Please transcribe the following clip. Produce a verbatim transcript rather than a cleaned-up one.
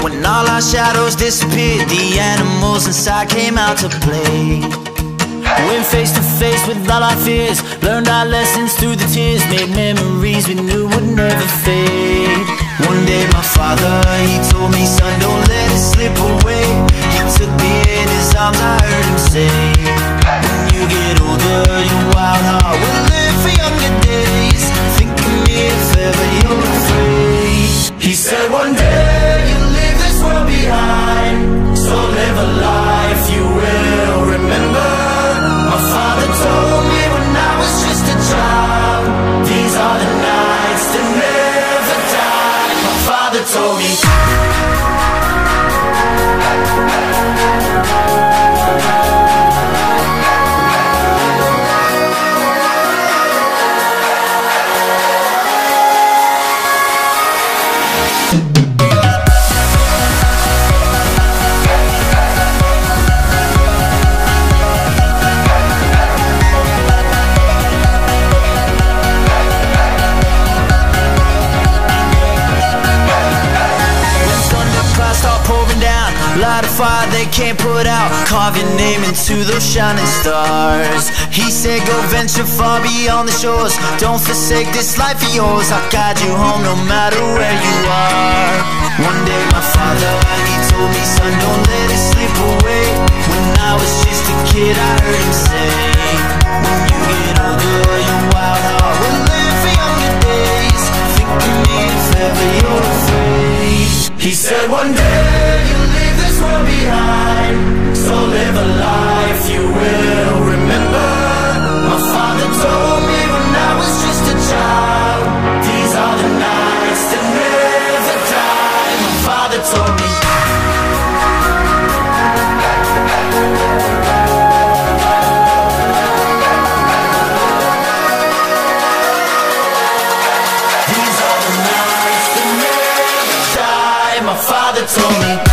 When all our shadows disappeared, the animals inside came out to play. Went face to face with all our fears, learned our lessons through the tears, made memories we knew would never fade. One day my father, he told me, son, don't let it slip away. He took me in his arms, I heard him say, when you get older, your wild heart will live for younger days. Think of me if ever you're afraid. He said one day you'll leave this world behind, so live a life you will remember. My father told me when I was just a child, these are the nights that never die. My father told me. Light a fire they can't put out, carve your name into those shining stars. He said go venture far beyond the shores, don't forsake this life of yours. I'll guide you home no matter where you are. One day my father, he told me, son, don't let it slip away. When I was just a kid I heard him say, when you get older your wild heart will live for younger days. Think of me if ever you're afraid. He said one day you'll leave this world behind, so live a life you will remember. My father told me when I was just a child, these are the nights that never die. My father told me. These are the nights that never die. My father told me.